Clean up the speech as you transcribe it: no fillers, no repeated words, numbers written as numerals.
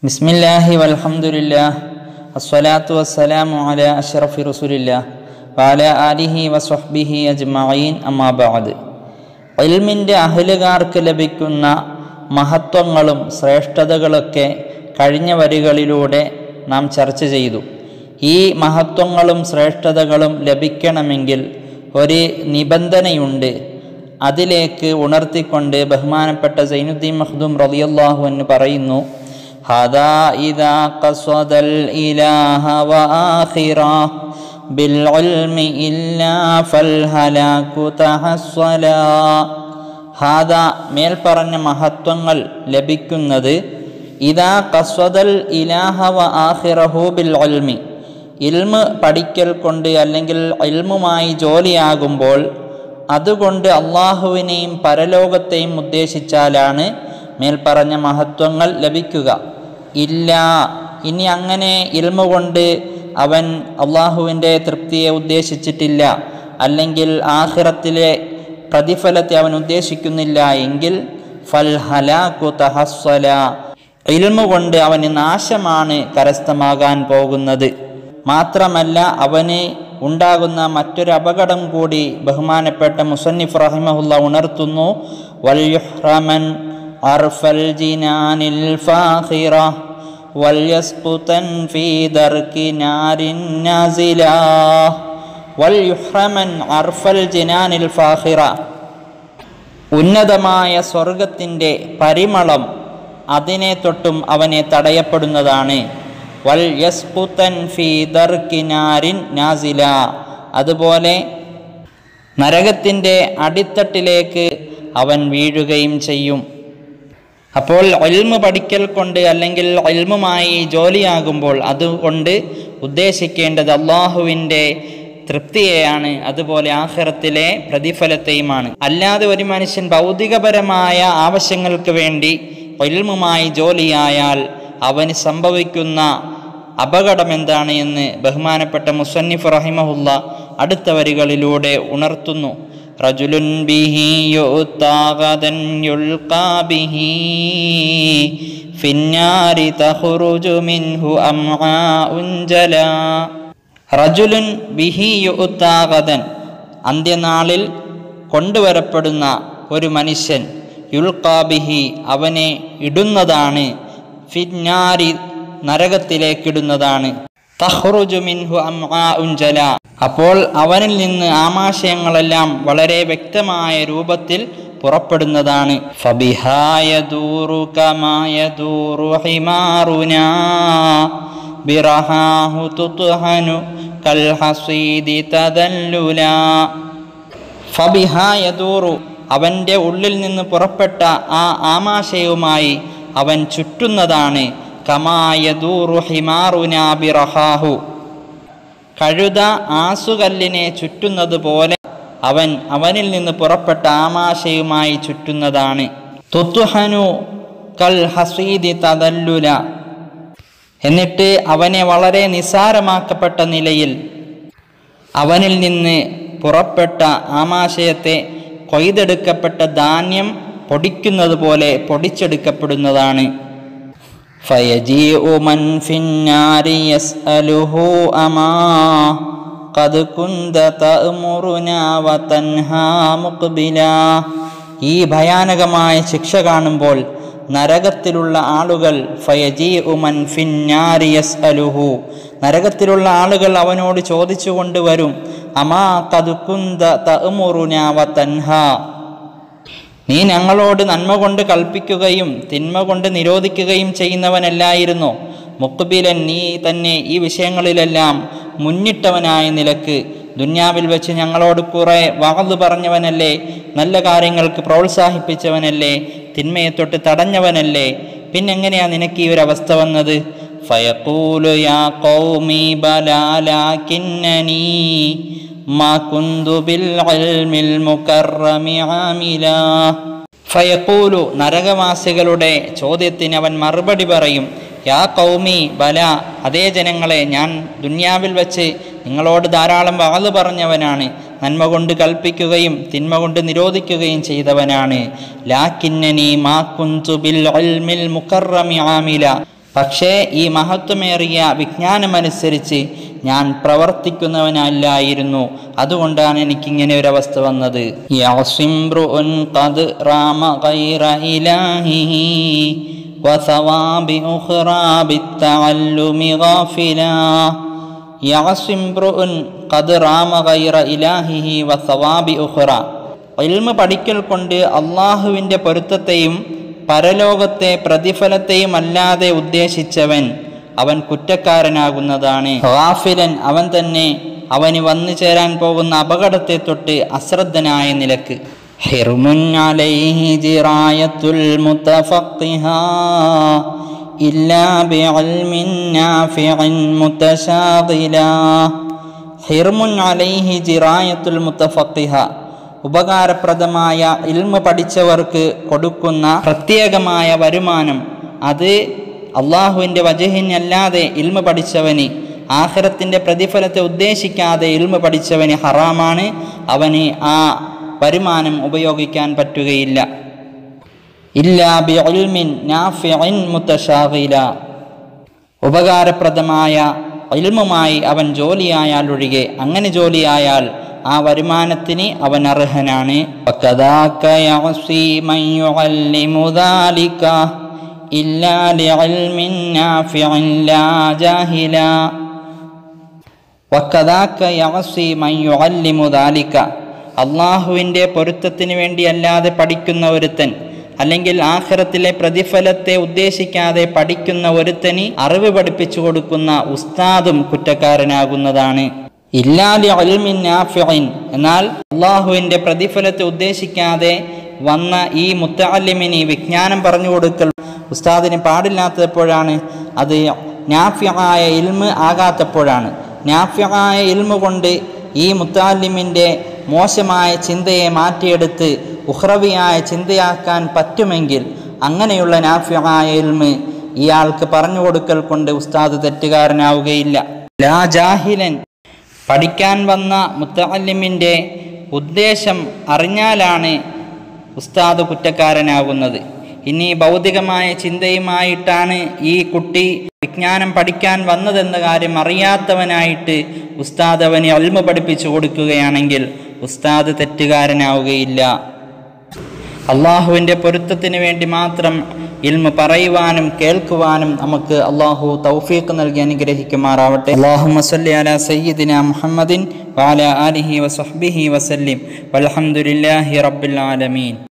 ബിസ്മില്ലാഹി വൽഹംദുലില്ലാഹ് അസ്സലാത്തു വസ്സലാമു അലാ അഷ്റഫി റസൂലില്ലാഹ് വഅലാ ആലിഹി വസ്വഹ്ബിഹി അജ്മഈൻ അമ്മാ ബഅദ്. ഇൽമിൻ്റെ അഹ്ലുകാർക്ക് ലഭിക്കുന്ന മഹത്വങ്ങളും ശ്രേഷ്ഠതകളൊക്കെ കഴിഞ്ഞ വരികളിലൂടെ നാം ചർച്ച ചെയ്തു. ഈ മഹത്വങ്ങളും ശ്രേഷ്ഠതകളും ലഭിക്കണമെങ്കിൽ ഒരു നിബന്ധനയുണ്ട്. അതിലേക്ക് ഉണർത്തിക്കൊണ്ട് ബഹുമാനപ്പെട്ട സൈനുദ്ദീൻ മഖ്ദൂം റളിയല്ലാഹു അൻഹു പറയുന്നു, ഹദാ ഇദാ ഖസദൽ ഇലാഹ വആഖിറ ബിൽ ഇൽമി ഇല്ലാ ഫൽ ഹലാകു തഹസ്സല. ഹാദാ മേൽപ്പറഞ്ഞ മഹത്വങ്ങൾ ലഭിക്കുന്നത് ഇദാ ഖസദൽ ഇലാഹ വആഖിറഹു ബിൽ ഇൽമി, ഇൽമ് പഠിക്കൽ കൊണ്ട് അല്ലെങ്കിൽ ഇൽമുമായി ജോലിയാകുമ്പോൾ അതുകൊണ്ട് അള്ളാഹുവിനെയും പരലോകത്തെയും ഉദ്ദേശിച്ചാലാണ് മേൽപ്പറഞ്ഞ മഹത്വങ്ങൾ ലഭിക്കുക. ഇല്ല, ഇനി അങ്ങനെ ഇൽമു കൊണ്ട് അവൻ അള്ളാഹുവിൻ്റെ തൃപ്തിയെ ഉദ്ദേശിച്ചിട്ടില്ല, അല്ലെങ്കിൽ ആഖിറത്തിലെ പ്രതിഫലത്തെ അവൻ ഉദ്ദേശിക്കുന്നില്ല എങ്കിൽ ഫൽ ഹലാകു തഹസ്സല, ഇൽമു കൊണ്ട് അവന് നാശമാണ് കരസ്ഥമാകാൻ പോകുന്നത്. മാത്രമല്ല അവന് ഉണ്ടാകുന്ന മറ്റൊരു അപകടം കൂടി ബഹുമാനപ്പെട്ട മുസന്നിഫ് റഹിമഹുല്ലാ ഉണർത്തുന്നു. വൽ യുഹ്റമൻ അർഫൽ ജിനാനിൽ ഫാഖിറ വൽ യസ്ഖുതൻ ഫീ ദർകി നാരിൻ നാസില. വൽ യുഹ്റമൻ അർഫൽ ജിനാനിൽ ഫാഖിറ, ഉന്നതമായ സ്വർഗത്തിൻ്റെ പരിമളം അതിനെ തൊട്ടും അവനെ തടയപ്പെടുന്നതാണ്. വൽ യസ്ഖുതൻ ഫീ ദർകി നാരിൻ നാസില, അതുപോലെ നരകത്തിൻ്റെ അടിത്തട്ടിലേക്ക് അവൻ വീഴുകയും ചെയ്യും. അപ്പോൾ ഇൽമു പഠിക്കൽ കൊണ്ട് അല്ലെങ്കിൽ ഇൽമുമായി ജോലിയാകുമ്പോൾ അതുകൊണ്ട് ഉദ്ദേശിക്കേണ്ടത് അള്ളാഹുവിൻ്റെ തൃപ്തിയെയാണ്, അതുപോലെ ആഖിറത്തിലെ പ്രതിഫലത്തെയുമാണ്. അല്ലാതെ ഒരു മനുഷ്യൻ ഭൗതികപരമായ ആവശ്യങ്ങൾക്ക് വേണ്ടി ഇൽമുമായി ജോലിയായാൽ അവന് സംഭവിക്കുന്ന അപകടം എന്താണ് എന്ന് ബഹുമാനപ്പെട്ട മുസന്നിഫ് റഹിമഹുല്ല അടുത്ത വരികളിലൂടെ ഉണർത്തുന്നു. റജുലുൻ ബിഹി യുഅ്താ ഗദൻ യുൽഖാ ബിഹി ഫിന്നാരി തഖ്റുജു മിൻഹു അംആഉൻ ജലാ. റജുലുൻ ബിഹി യുഅ്താ ഗദൻ, അന്ത്യനാളിൽ കൊണ്ടുവരപ്പെടുന്ന ഒരു മനുഷ്യൻ, യുൽഖാ ബിഹി അവനെ ഇടുന്നതാണ്, ഫിന്നാരി നരകത്തിലേക്കിടുന്നതാണ്, തഖ്റുജു മിൻഹു അംആഉൻ ജലാ, അപ്പോൾ അവനിൽ നിന്ന് ആമാശയങ്ങളെല്ലാം വളരെ വ്യക്തമായ രൂപത്തിൽ പുറപ്പെടുന്നതാണ്. ഫബിഹാ യദൂറു കമാ യദൂറു ഹിമാറുനാ ബിറഹാഹു തുത്ഹനു കൽ ഹസീദി തദല്ലുലാ. ഫബിഹാ യദൂറു, അവൻ്റെ ഉള്ളിൽ നിന്ന് പുറപ്പെട്ട ആ ആമാശയവുമായി അവൻ ചുറ്റുന്നതാണ്. കമാ യദൂറു ഹിമാറുനാ ബിറഹാഹു, കഴുത ആസുകല്ലിനെ ചുറ്റുന്നത് പോലെ അവനിൽ നിന്ന് പുറപ്പെട്ട ആമാശയുമായി ചുറ്റുന്നതാണ്. തുത്ഹനു കൽ ഹസീദി തദല്ലുല, എന്നിട്ട് അവനെ വളരെ നിസാരമാക്കപ്പെട്ട നിലയിൽ അവനിൽ നിന്ന് പുറപ്പെട്ട ആമാശയത്തെ കൊയ്തെടുക്കപ്പെട്ട ധാന്യം പൊടിക്കുന്നത് പോലെ പൊടിച്ചെടുക്കപ്പെടുന്നതാണ്. ഫയജീഉ മൻ ഫിന്നാരി യസ്അലുഹു അമാ ഖദ് കുന്ത തഅമുറുനാ വതൻഹാ മുഖ്ബിലാ. ഈ ഭയാനകമായ ശിക്ഷ കാണുമ്പോൾ നരകത്തിലുള്ള ആളുകൾ, ഫയജീഉ മൻ ഫിന്നാരി യസ്അലുഹു, നരകത്തിലുള്ള ആളുകൾ അവനോട് ചോദിച്ചു കൊണ്ടുവരും, അമാ ഖദ് കുന്ത തഅമുറുനാ വതൻഹാ, നീ ഞങ്ങളോട് നന്മ കൊണ്ട് കൽപ്പിക്കുകയും തിന്മ കൊണ്ട് നിരോധിക്കുകയും ചെയ്യുന്നവനല്ലായിരുന്നോ? മുഖ്ബിലൻ, നീ തന്നെ ഈ വിഷയങ്ങളിലെല്ലാം മുന്നിട്ടവനായ നിലക്ക് ദുന്യാവിൽ വെച്ച് ഞങ്ങളോട് കുറെ വഅദ് പറഞ്ഞവനല്ലേ, നല്ല കാര്യങ്ങൾക്ക് പ്രോത്സാഹിപ്പിച്ചവനല്ലേ, തിന്മയെ തൊട്ട് തടഞ്ഞവനല്ലേ, പിന്നെങ്ങനെയാ നിനക്ക് ഈ ഒരു അവസ്ഥ വന്നത്? ഫയഖൂലു യാ ഖൗമി ബലാ ലാകിന്നനി മാ കുന്തു ബിൽ ഇൽമിൽ മുകറമി ആമിലാ. ഫയഖൂലു, നരകവാസികളുടെ ചോദ്യത്തിന് അവൻ മറുപടി പറയും, യാ ഖൗമി ബല, അതേ ജനങ്ങളെ, ഞാൻ ദുന്യാവിൽ വെച്ച് നിങ്ങളോട് ധാരാളം വഅദ് പറഞ്ഞവനാണ്, നന്മ കൊണ്ട് കൽപ്പിക്കുകയും തിന്മ കൊണ്ട് നിരോധിക്കുകയും ചെയ്തവനാണ്. ലാകിന്നനി മാ കുന്തു ബിൽ ഇൽമിൽ മുകറമി ആമില, പക്ഷേ ഈ മഹത്വമേറിയ വിജ്ഞാനമനുസരിച്ച് ഞാൻ പ്രവർത്തിക്കുന്നവനല്ലായിരുന്നു. അതുകൊണ്ടാണ് എനിക്കിങ്ങനെ ഒരു അവസ്ഥ വന്നത്. യഅസിംറുഉൻ ഖദ് റാമ ഗൈറ ഇലാഹിഹി വസവാബി ഉഖ്റാ ബിത്തഅല്ലുമി ഗാഫിലാ. യഅസിംറുഉൻ ഖദ് റാമ ഗൈറ ഇലാഹിഹി വസവാബി ഉഖ്റാ. ഇൽമ പഠിക്കൽ കൊണ്ട് അള്ളാഹുവിൻ്റെ പൊരുത്തത്തെയും പരലോകത്തെ പ്രതിഫലത്തെയും അല്ലാതെ ഉദ്ദേശിച്ചവൻ അവൻ കുറ്റക്കാരനാകുന്നതാണ്. ഗാഫിലൻ, അവൻ തന്നെ അവന് വന്നു ചേരാൻ പോകുന്ന അപകടത്തെ തൊട്ട് അശ്രദ്ധനായ നിലക്ക്. ഹിർമുൻ അലൈഹി ജിറായത്തുൽ മുതഫഖിഹാ ഇല്ലാ ബിഇൽമിൻ നാഫിഇൻ മുതശാഗിലാ. ഹിർമുൻ അലൈഹി ജിറായത്തുൽ മുതഫഖിഹാ, ഉപകാരപ്രദമായ ഇൽമ പഠിച്ചവർക്ക് കൊടുക്കുന്ന പ്രത്യേകമായ വരുമാനം, അത് അള്ളാഹുവിൻ്റെ വജഹിനല്ലാതെ ഇൽമ പഠിച്ചവന്, ആഖിറത്തിൻ്റെ പ്രതിഫലത്തെ ഉദ്ദേശിക്കാതെ ഇൽമ പഠിച്ചവന് ഹറാമാണ്. അവന് ആ വരുമാനം ഉപയോഗിക്കാൻ പറ്റുകയില്ല. ഇല്ലാ ബിഇൽമിൻ നാഫിഇൻ മുതശാഗില, ഉപകാരപ്രദമായ ഇൽമുമായി അവൻ ജോലിയായാൽ ഒഴികെ. അങ്ങനെ ജോലിയായാൽ ആ വരുമാനത്തിന് അവൻ അർഹനാണ്. വകദാക യഅസി മൻ യുഅല്ലിമു ദാലിക ഇല്ലാ ലിഇൽമിൻ നാഫിഇൻ ലാ ജാഹില. വകദാക യഅസി മൻ യുഅല്ലിമു ദാലിക, അള്ളാഹുവിൻ്റെ പൊരുത്തത്തിന് വേണ്ടിയല്ലാതെ പഠിക്കുന്ന ഒരുത്തൻ, അല്ലെങ്കിൽ ആഖിറത്തിലെ പ്രതിഫലത്തെ ഉദ്ദേശിക്കാതെ പഠിക്കുന്ന ഒരുത്തന് അറിവ് പഠിപ്പിച്ചു കൊടുക്കുന്ന ഉസ്താദും കുറ്റക്കാരനാകുന്നതാണ്. ഇല്ലാ ലിഇൽമിൻ നാഫിഇൻ, എന്നാൽ അള്ളാഹുവിൻ്റെ പ്രതിഫലത്തെ ഉദ്ദേശിക്കാതെ വന്ന ഈ മുത്തഅല്ലിമിന് വിജ്ഞാനം പറഞ്ഞു കൊടുക്കൽ ഉസ്താദിന് പാടില്ലാത്തപ്പോഴാണ്. അത് നാഫിആയ ഇൽമ് ആകാത്തപ്പോഴാണ്. നാഫിആയ ഇൽമ് കൊണ്ട് ഈ മുത്തഅല്ലിമിൻ്റെ മോശമായ ചിന്തയെ മാറ്റിയെടുത്ത് ഉഖ്റവിയായ ചിന്തയാക്കാൻ പറ്റുമെങ്കിൽ അങ്ങനെയുള്ള നാഫിആയ ഇൽമ് ഇയാൾക്ക് പറഞ്ഞു കൊടുക്കൽ കൊണ്ട് ഉസ്താദ് തെറ്റുകാരനാവുകയില്ല. ലാ ജാഹിലൻ, പഠിക്കാൻ വന്ന മുത്തഅല്ലിമിൻ്റെ ഉദ്ദേശം അറിഞ്ഞാലാണ് ഉസ്താദ് കുറ്റക്കാരനാകുന്നത്. ഇനി ഭൗതികമായ ചിന്തയുമായിട്ടാണ് ഈ കുട്ടി വിജ്ഞാനം പഠിക്കാൻ വന്നതെന്ന കാര്യം അറിയാത്തവനായിട്ട് ഉസ്താദ് അവന് ഇൽമ പഠിപ്പിച്ചു കൊടുക്കുകയാണെങ്കിൽ ഉസ്താദ് തെറ്റുകാരനാവുകയില്ല. അള്ളാഹുവിൻ്റെ പൊരുത്തത്തിന് വേണ്ടി മാത്രം ഇൽമ പറയുവാനും കേൾക്കുവാനും നമുക്ക് അള്ളാഹു തൗഫീഖ് നൽകി അനുഗ്രഹിക്കുമാറാവട്ടെ. അല്ലാഹുമ്മ സ്വല്ലി അലാ സയ്യിദിനാ മുഹമ്മദിൻ വഅലാ ആലിഹി വസഹ്ബിഹി വസല്ലിം വൽഹംദുലില്ലാഹി റബ്ബിൽ ആലമീൻ.